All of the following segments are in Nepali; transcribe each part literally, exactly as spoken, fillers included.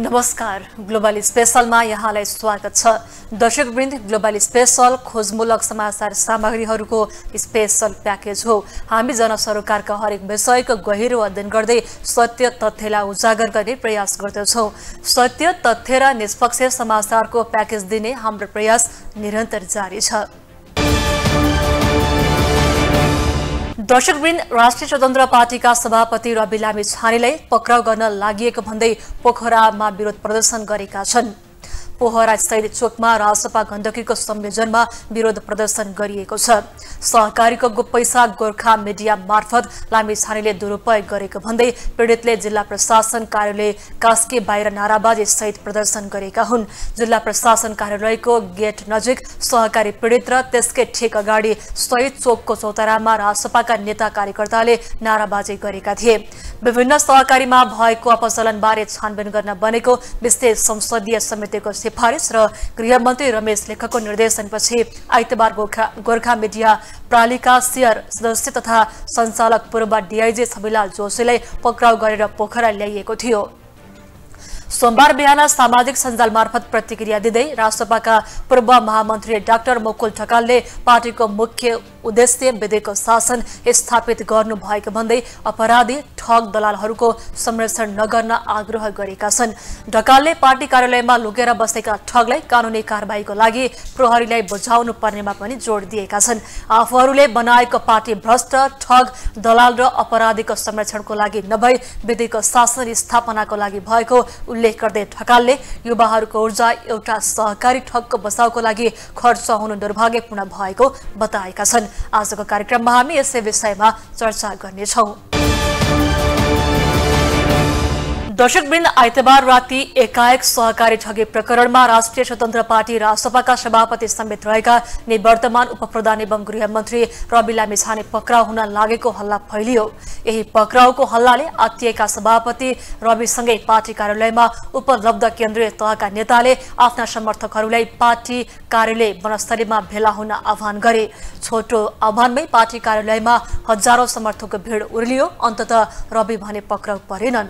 नमस्कार, ग्लोबल स्पेशलमा यहाँलाई स्वागत छ। दर्शकवृन्द, ग्लोबल स्पेशल खोजमूलक समाचार सामग्रीहरूको स्पेशल प्याकेज हो। हामी जनसरोकारका हरेक विषयको गहिरो अध्ययन गर्दै सत्य तथ्यलाई उजागर गर्ने प्रयास गर्दछौँ। सत्य तथ्य र निष्पक्ष समाचारको प्याकेज दिने हाम्रो प्रयास निरन्तर जारी छ। दर्शकवृन्द, राष्ट्रिय स्वतन्त्र पार्टीका सभापति रवि लामिछानेलाई पक्राउ गर्न लागि भन्दै पोखरामा विरोध प्रदर्शन गरेका छन्। पोखरा स्थित चोकमा राजसपा गण्डकीको संयोजनमा विरोध प्रदर्शन गरिएको छ। सहकारीको पैसा गोर्खा मिडिया मार्फत लामिछानेले दुरुपयोग गरेको भन्दै पीडितले जिल्ला प्रशासन कार्यालय कास्की बाहिर नाराबाजी सहित प्रदर्शन गरेका हुन्। जिल्ला प्रशासन कार्यालयको गेट नजिक सहकारी पीडित र त्यसकै ठिक अगाडि शहीद चोकको चौतारामा राजसपाका नेता कार्यकर्ताले नाराबाजी गरेका थिए। विभिन्न सहकारीमा भएको अपचलनबारे छानबिन गर्न बनेको विशेष संसदीय समितिको सिफारिस र गृहमन्त्री रमेश लेखकको निर्देशनपछि आइतबार गोर्खा गोर्खा मिडिया प्रालिका शेयर सदस्य तथा सञ्चालक पूर्व डीआईजी छविलाल जोशीलाई पक्राउ गरेर पोखरा ल्याइएको थियो। सोमबार बिहान सामाजिक सञ्जाल मार्फत प्रतिक्रिया दिँदै राष्ट्रसभाका पूर्व महामन्त्री डाक्टर मुकुल ढकालले पार्टीको मुख्य उद्देश्य विधिको शासन स्थापित गर्नु भएको भन्दै अपराधी ठग दलालहरूको संरक्षण नगर्न आग्रह गरेका छन्। ढकालले पार्टी कार्यालयमा लुकेर बसेका ठगलाई कानुनी कारबाहीको लागि प्रहरीलाई बुझाउनु पर्नेमा पनि जोड दिएका छन्। आफूहरूले बनाएको पार्टी भ्रष्ट, ठग, दलाल र अपराधीको संरक्षणको लागि नभई विधिको शासन स्थापनाको लागि भएको उल्लेख गर्दै ढकालले युवाहरूको ऊर्जा एउटा सहकारी ठगको बचाउको लागि खर्च हुनु दुर्भाग्यपूर्ण भएको बताएका छन्। आजको कार्यक्रममा हामी यसै विषयमा चर्चा गर्नेछौँ। दर्शकवृन्द, आइतबार राति एकाएक सहकारी ठगी प्रकरणमा राष्ट्रिय स्वतन्त्र पार्टी राजसपाका सभापति समेत रहेका निवर्तमान उपप्रधान एवं गृहमन्त्री रवि लामिछाने पक्राउ हुन लागेको हल्ला फैलियो। यही पक्राउको हल्लाले आत्तिएका सभापति रविसँगै पार्टी कार्यालयमा उपलब्ध केन्द्रीय तहका नेताले आफ्ना समर्थकहरूलाई पार्टी कार्यालय वनस्थलीमा भेला हुन आह्वान गरे। छोटो आह्वानमै पार्टी कार्यालयमा हजारौं समर्थकको भिड उर्लियो। अन्ततः रवि भने पक्राउ परेनन्।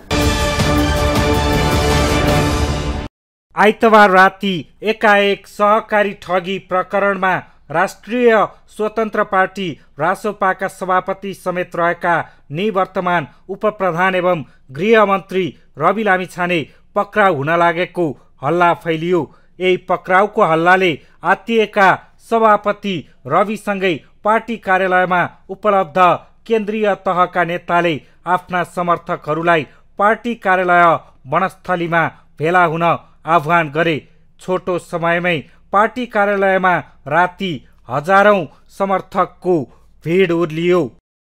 आइतबार राति एकाएक सहकारी ठगी प्रकरणमा राष्ट्रिय स्वतन्त्र पार्टी रासोपाका सभापति समेत रहेका निवर्तमान उपप्रधान एवं गृहमन्त्री रवि लामिछाने पक्राउ हुन लागेको हल्ला फैलियो। यही पक्राउको हल्लाले आत्तिएका सभापति रविसँगै पार्टी कार्यालयमा उपलब्ध केन्द्रीय तहका नेताले आफ्ना समर्थकहरूलाई पार्टी कार्यालय वनस्थलीमा भेला हुन आह्वान गरे। छोटो समयमै पार्टी कार्यालयमा राति हजारौं समर्थकको भिड उर्लियो।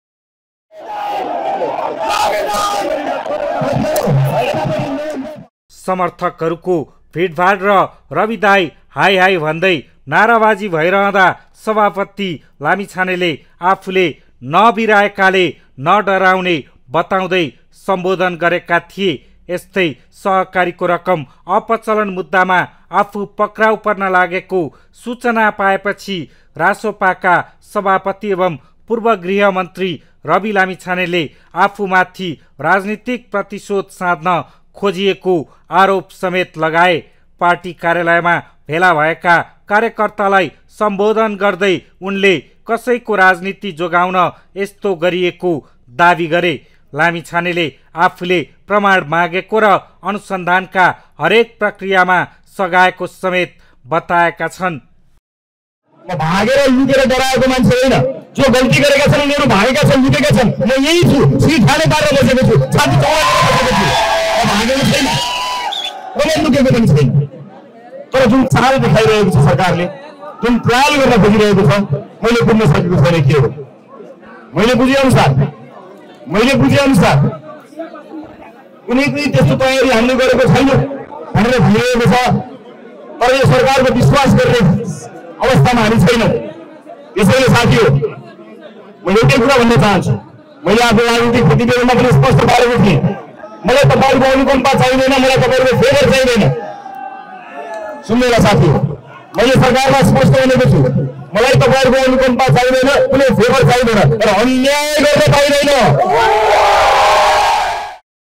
समर्थकहरूको भिडभाड र रविदाई हाई हाई भन्दै नाराबाजी भइरहँदा सभापति लामिछानेले आफूले नबिराएकाले नडराउने बताउँदै सम्बोधन गरेका थिए। यस्तै सहकारीको रकम अपचलन मुद्दामा आफू पक्राउ पर्न लागेको सूचना पाएपछि रासोपाका सभापति एवं पूर्व गृहमन्त्री रवि लामिछानेले आफूमाथि राजनीतिक प्रतिशोध साध्न खोजिएको आरोप समेत लगाए। पार्टी कार्यालयमा भेला भएका कार्यकर्तालाई सम्बोधन गर्दै उनले कसैको राजनीति जोगाउन यस्तो गरिएको दावी गरे। लामिछानेले आफूले प्रमाण मागेको र अनुसन्धानका हरेक प्रक्रियामा सघाएको समेत बताएका छन्। भागेर लुकेर डराएको मान्छे होइन। जो गल्ती गरेका छन् उनीहरू भागेका छन्, लुकेका छन्। म यही छु, सिट खाने पारेर बसेको छु, छाती चौडा गरेर बसेको छु। भागेको छैन, कसै लुकेको पनि छैन। तर जुन चाल देखाइरहेको छ सरकारले, जुन ट्रायल गर्न खोजिरहेको छ, मैले बुझ्न सकेको छैन के हो। मैले बुझे अनुसार मैले बुझे अनुसार कुनै पनि त्यस्तो तयारी हामीले गरेको छैन भनेर भनिएको छ। तर यो सरकारको विश्वास गर्ने अवस्थामा हामी छैनौँ। यसैले साथीहरू, म एउटै कुरा भन्न चाहन्छु। मैले आफ्नो राजनीतिक प्रतिवेदनमा पनि स्पष्ट पारेको थिएँ, मलाई तपाईँहरूको अनुकम्पा चाहिँदैन, मलाई तपाईँहरूको फेभर चाहिँदैन। सुन्नुहोला साथीहरू, मैले सरकारमा स्पष्ट भनेको छु, मलाई तपाईँहरूको अनुकम्पा चाहिँदैन, कुनै फेभर चाहिँदैन, तर अन्याय गर्न पाइँदैन।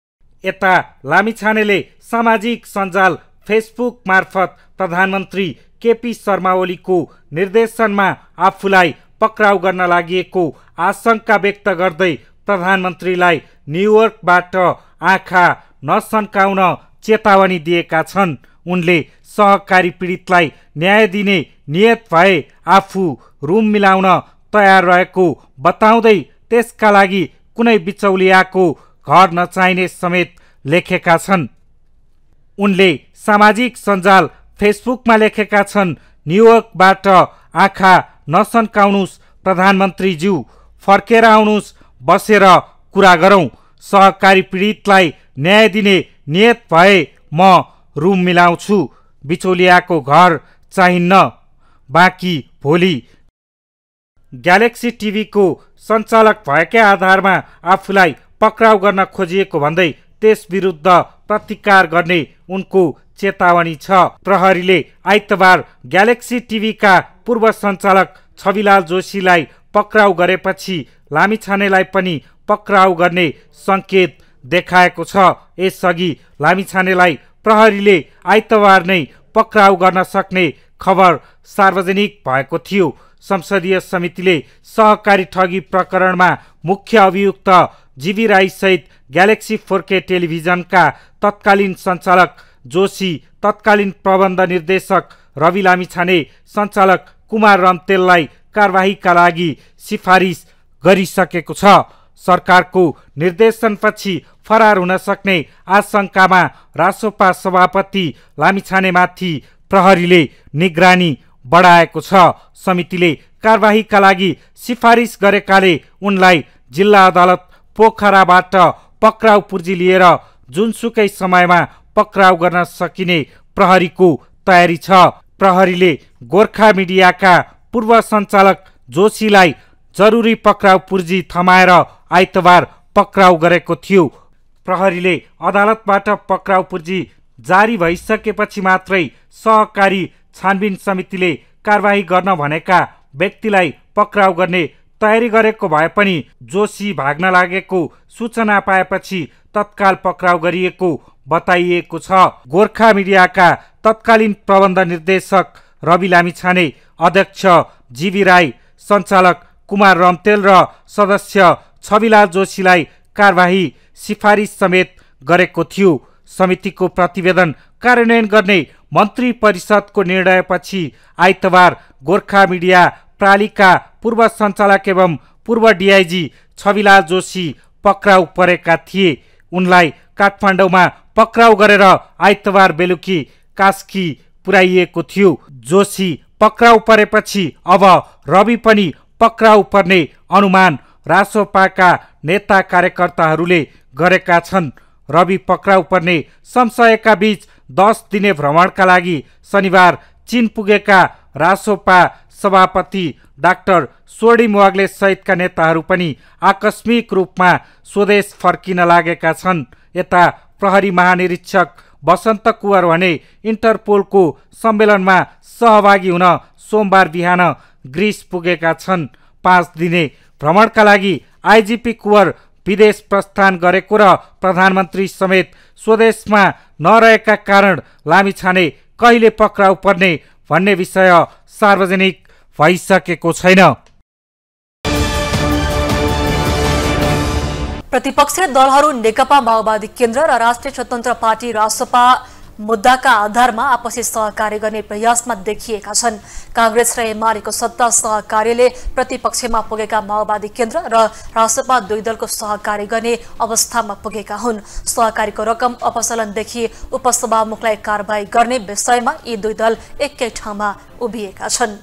यता लामिछानेले सामाजिक सञ्जाल फेसबुक मार्फत प्रधानमन्त्री केपी शर्मा ओलीको निर्देशनमा आफूलाई पक्राउ गर्न लागि आशंका व्यक्त गर्दै प्रधानमन्त्रीलाई न्युयोर्कबाट आँखा नसन्काउन चेतावनी दिएका छन्। उनले सहकारी पीडितलाई न्याय दिने नियत भए आफू रुम मिलाउन तयार रहेको बताउँदै त्यसका लागि कुनै बिचौलियाको घर नचाहिने समेत लेखेका छन्। उनले सामाजिक सञ्जाल फेसबुकमा लेखेका छन्, न्युयोर्कबाट आँखा नसन्काउनुस् प्रधानमन्त्रीज्यू, फर्केर आउनुस्, बसेर कुरा गरौँ। सहकारी पीडितलाई न्याय दिने नियत भए म रुम मिलाउँछु, बिचौलियाको घर चाहिन्न। बाँकी भोलि। ग्यालेक्सी टिभीको सञ्चालक भएकै आधारमा आफूलाई पक्राउ गर्न खोजिएको भन्दै त्यस विरुद्ध प्रतिकार गर्ने उनको चेतावनी छ। प्रहरीले आइतबार ग्यालेक्सी टिभीका पूर्व सञ्चालक छविलाल जोशीलाई पक्राउ गरेपछि लामिछानेलाई पनि पक्राउ गर्ने सङ्केत देखाएको छ। यसअघि लामिछानेलाई प्रहरीले आइतबार नै पक्राउ गर्न सक्ने खबर सार्वजनिक भएको थियो। संसदीय समितिले सहकारी ठगी प्रकरणमा मुख्य अभियुक्त जीवी राई सहित ग्यालेक्सी फोर के टेलिभिजनका तत्कालीन सञ्चालक जोशी, तत्कालीन प्रबन्ध निर्देशक रवि लामिछाने, सञ्चालक कुमार रम्तेललाई कारबाहीका लागि सिफारिस गरिसकेको छ। सरकारको निर्देशनपछि फरार हुन सक्ने आशंकामा रासोपा सभापति लामिछानेमाथि प्रहरीले निगरानी बढाएको छ। समितिले कारबाहीका लागि सिफारिस गरेकाले उनलाई जिल्ला अदालत पोखराबाट पक्राउ पुर्जी लिएर जुनसुकै समयमा पक्राउ गर्न सकिने प्रहरीको तयारी छ। प्रहरीले गोर्खा मिडियाका पूर्व सञ्चालक जोशीलाई जरुरी पक्राउ पुर्जी थमाएर आइतबार पक्राउ गरेको थियो। प्रहरीले अदालतबाट पक्राउ पुर्जी जारी भइसकेपछि मात्रै सहकारी छानबिन समितिले कारबाही गर्न भनेका व्यक्तिलाई पक्राउ गर्ने तयारी गरेको भए पनि जोशी भाग्न लागेको सूचना पाएपछि तत्काल पक्राउ गरिएको बताइएको छ। गोर्खा मिडियाका तत्कालीन प्रबन्ध निर्देशक रवि लामिछाने, अध्यक्ष जीवी राई, सञ्चालक कुमार रम्तेल र सदस्य छविलाल जोशीलाई कारबाही सिफारिस समेत गरेको थियो। समितिको प्रतिवेदन कार्यान्वयन गर्ने मन्त्री परिषदको निर्णयपछि आइतबार गोर्खा मिडिया प्रालिका पूर्व सञ्चालक एवं पूर्व डिआइजी छविलाल जोशी पक्राउ परेका थिए। उनलाई काठमाडौँमा पक्राउ गरेर आइतबार बेलुकी कास्की पुर्याइएको थियो। जोशी पक्राउ परेपछि अब रवि पनि पक्राउ पर्ने अनुमान रासोपाका नेता कार्यकर्ताहरूले गरेका छन्। रवि पक्राउ पर्ने संशयका बीच दस दिने भ्रमणका लागि शनिबार चीन पुगेका रासोपा सभापति डाक्टर स्वर्णिम वाग्ले सहितका नेताहरू पनि आकस्मिक रूपमा स्वदेश फर्किन लागेका छन्। यता प्रहरी महानिरीक्षक बसन्त कुवर भने इन्टरपोलको सम्मेलनमा सहभागी हुन सोमबार बिहान ग्रिस पुगेका छन्। पाँच दिने भ्रमणका लागि आइजिपी कुवर विदेश प्रस्थान गरेको र प्रधानमन्त्री समेत स्वदेशमा नरहेका कारण लामिछाने कहिले पक्राउ पर्ने भन्ने विषय सार्वजनिक भइसकेको छैन। प्रतिपक्षीय दलहरू नेकपा माओवादी केन्द्र र राष्ट्रिय स्वतन्त्र पार्टी रासपा मुद्दाका आधारमा आपसी सहकार्य गर्ने प्रयासमा देखिएका छन्। कांग्रेस र एमालेको सत्ता सहकार्यले प्रतिपक्षमा पुगेका माओवादी केन्द्र र रासपा दुई दलको सहकार्य गर्ने अवस्थामा पुगेका हुन्। सहकारीको रकम अपचलनदेखि उपसभामुखलाई कारबाही गर्ने विषयमा यी दुई दल एकै ठाउँमा उभिएका छन्।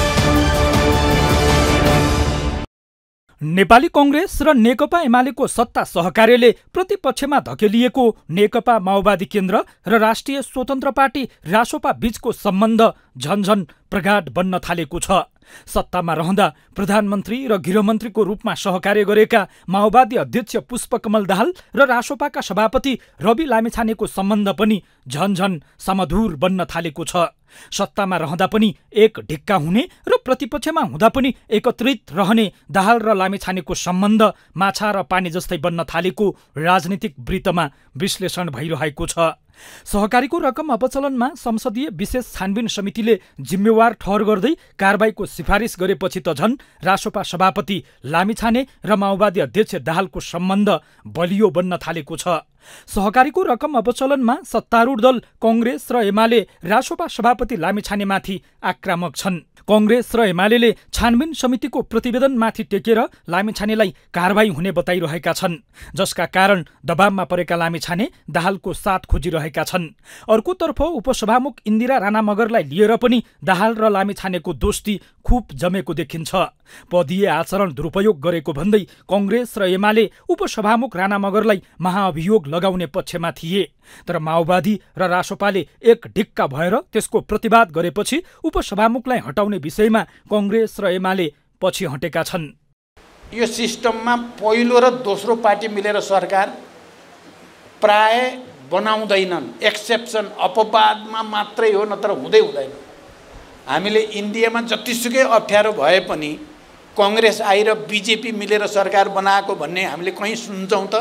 नेपाली कांग्रेस र नेकपा एमालेको सत्ता सहकार्यले प्रतिपक्षमा धकेलिएको नेकपा माओवादी केन्द्र र राष्ट्रिय स्वतन्त्र पार्टी रासोपा बीचको सम्बन्ध झनझन प्रगाढ बन्न थालेको छ। सत्तामा रहँदा प्रधानमन्त्री र गृहमन्त्रीको रूपमा सहकार्य गरेका माओवादी अध्यक्ष पुष्पकमल दाहाल र रासोपाका सभापति रवि लामिछानेको सम्बन्ध पनि झनझन समधुर बन्न थालेको छ। सत्तामा रहँदा पनि एक ढिक्का हुने र प्रतिपक्षमा हुँदा पनि एकत्रित रहने दाहाल र लामिछानेको सम्बन्ध माछा र पानी जस्तै बन्न थालेको राजनीतिक वृत्तमा विश्लेषण भइरहेको छ। सहकारीको रकम अपचलनमा संसदीय विशेष छानबिन समितिले जिम्मेवार ठहर गर्दै कारबाहीको सिफारिस गरेपछि त झन् रासोपा सभापति लामिछाने र माओवादी अध्यक्ष दाहालको सम्बन्ध बलियो बन्न थालेको छ। सहकारीको रकम अपचलनमा सत्तारूढ दल कङ्ग्रेस र एमाले रासोपा सभापति लामिछानेमाथि आक्रामक छन्। कङ्ग्रेस र एमाले छानबिन समितिको प्रतिवेदनमाथि टेकेर लामिछानेलाई कारबाही हुने बताइरहेका छन्, जसका कारण दबावमा परेका लामिछाने दाहालको साथ खोजिरहेका छन्। अर्कोतर्फ उपसभामुख इन्दिरा राणा मगरलाई लिएर पनि दाहाल र लामिछानेको दोस्ती खुब जमेको देखिन्छ। पदीय आचरण दुरुपयोग गरेको भन्दै कङ्ग्रेस र एमाले उपसभामुख राणा मगरलाई महाअभियोग लगाउने पक्षमा थिए, तर माओवादी र रासोपाले एक ढिक्का भएर त्यसको प्रतिवाद गरेपछि उपसभामुखलाई हटाउने विषयमा कङ्ग्रेस र एमाले पछि हटेका छन्। यो सिस्टममा पहिलो र दोस्रो पार्टी मिलेर सरकार प्राय बनाउँदैनन्, एक्सेप्सन अपवादमा मात्रै हो, नत्र हुँदै हुँदैन। हामीले इन्डियामा जतिसुकै अप्ठ्यारो भए पनि कङ्ग्रेस आई र बिजेपी मिलेर सरकार बनाएको भन्ने हामीले कहीँ सुन्छौँ त?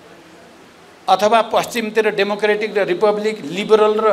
अथवा पश्चिमतिर डेमोक्रेटिक र रिपब्लिक, लिबरल र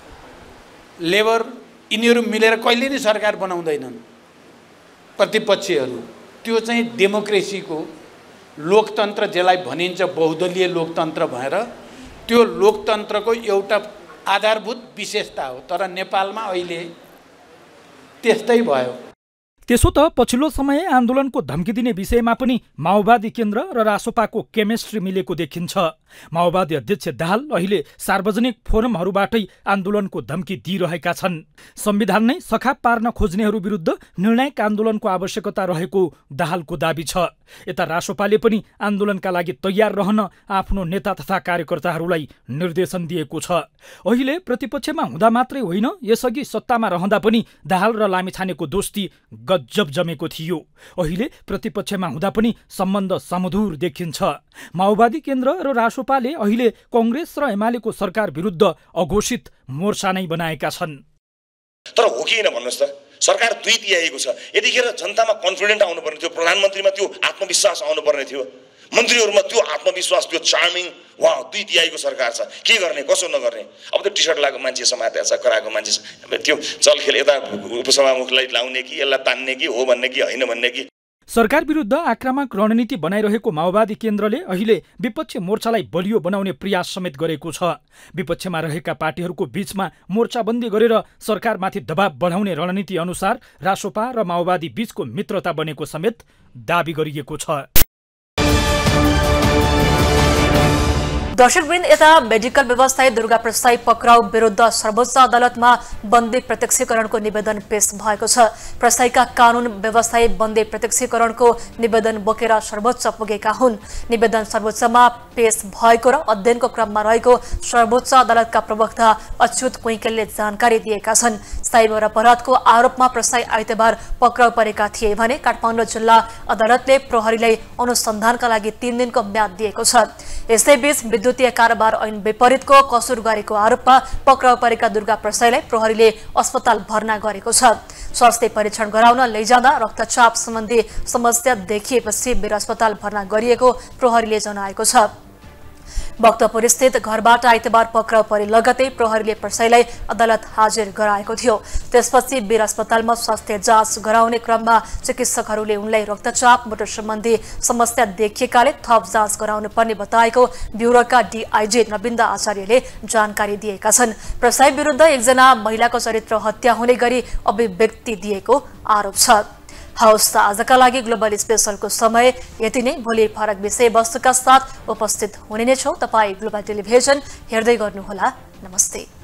लेबर यिनीहरू मिलेर कहिले नै सरकार बनाउँदैनन् प्रतिपक्षीहरू। त्यो चाहिँ डेमोक्रेसीको लोकतन्त्र जसलाई भनिन्छ बहुदलीय लोकतन्त्र भएर त्यो लोकतन्त्रको एउटा आधारभूत विशेषता हो। तर नेपालमा अहिले त्यस्तै भयो। त्यसो त पछिल्लो समय आन्दोलनको धम्की दिने विषयमा पनि माओवादी केन्द्र र रासोपाको केमिस्ट्री मिलेको देखिन्छ। माओवादी अध्यक्ष दाहाल अहिले सार्वजनिक फोरमहरूबाटै आन्दोलनको धम्की दिइरहेका छन्। संविधान नै सखाप पार्न खोज्नेहरू विरुद्ध निर्णायक आन्दोलनको आवश्यकता रहेको दाहालको दाबी छ। यता रासोपाले पनि आन्दोलनका लागि तयार रहन आफ्नो नेता तथा कार्यकर्ताहरूलाई निर्देशन दिएको छ। अहिले प्रतिपक्षमा हुँदा मात्रै होइन, यसअघि सत्तामा रहँदा पनि दाहाल र लामिछानेको दोस्ती गजब जमेको थियो। अहिले प्रतिपक्षमा हुँदा पनि सम्बन्ध समधुर देखिन्छ। माओवादी केन्द्र र रासोपाले अहिले कङ्ग्रेस र एमालेको सरकार विरुद्ध अघोषित मोर्चा नै बनाएका छन्। तर हो कि होइन भन्नुहोस् त, सरकार दुई तिहाईको छ। यतिखेर जनतामा कन्फिडेन्ट आउनुपर्ने थियो, प्रधानमन्त्रीमा त्यो आत्मविश्वास आउनुपर्ने थियो, मन्त्रीहरूमा त्यो आत्मविश्वास, त्यो चार्मिङ, वा दुई तिहाईको सरकार छ, के गर्ने कसो नगर्ने। अब त्यो टी सर्ट लगाएको मान्छे समातेको छ, कराएको मान्छे त्यो चलखेल यता उपसभामुखलाई लाउने कि यसलाई तान्ने कि हो भन्ने कि होइन भन्ने कि। सरकार विरुद्ध आक्रामक रणनीति बनाइरहेको माओवादी केन्द्रले अहिले विपक्षी मोर्चालाई बलियो बनाउने प्रयास समेत गरेको छ। विपक्षमा रहेका पार्टीहरूको बीचमा मोर्चाबन्दी गरेर सरकारमाथि दबाव बढाउने रणनीति अनुसार रासोपा र माओवादी बीचको मित्रता बनेको समेत दाबी गरिएको छ। दर्शकवृन्द, यता मेडिकल व्यवसायी दुर्गा प्रसाई पक्राउ विरुद्ध सर्वोच्च अदालतमा बन्दी प्रत्यक्षीकरणको निवेदन पेश भएको छ। प्रसाईका कानून व्यवसायी बन्दी प्रत्यक्षीकरणको निवेदन बोकेर सर्वोच्च पुगेका हुन्। निवेदन सर्वोच्चमा पेश भएको र अध्ययनको क्रममा रहेको सर्वोच्च अदालतका प्रवक्ता अच्युत कुइकेलले जानकारी दिएका छन्। साइबर अपराधको आरोपमा प्रसाई आइतबार पक्राउ परेका थिए भने काठमाडौँ जिल्ला अदालतले प्रहरीलाई अनुसन्धानका लागि तीन दिनको म्याद दिएको छ। यसैबीच विद्युतीय कारोबार ऐन विपरीतको कसुर गरेको आरोपमा पक्राउ परेका दुर्गा प्रसाईलाई प्रहरीले अस्पताल भर्ना गरेको छ। स्वास्थ्य परीक्षण गराउन लैजाँदा रक्तचाप सम्बन्धी समस्या देखिएपछि वीर अस्पताल भर्ना गरिएको प्रहरीले जनाएको छ। भक्तपुर स्थित घरबाट आइतबार पक्राउ परे लगतै प्रहरीले प्रसाईलाई अदालत हाजिर गराएको थियो। त्यसपछि वीर अस्पतालमा स्वास्थ्य जाँच गराउने क्रममा चिकित्सकहरूले उनलाई रक्तचाप मोटर सम्बन्धी समस्या देखिएकाले थप जाँच गराउनु पर्ने बताएको ब्युरोका डीआईजी नविन्दा आचार्यले जानकारी दिएका छन्। प्रसाई विरुद्ध एकजना महिलाको चरित्र हत्या हुने गरी अभिव्यक्ति दिएको आरोप छ। हवस् त आजका लागि ग्लोबल स्पेशलको समय यति नै। भोलि फरक विषयवस्तुका साथ उपस्थित हुने नै छौँ। तपाईँ ग्लोबल टेलिभिजन हेर्दै गर्नुहोला। नमस्ते।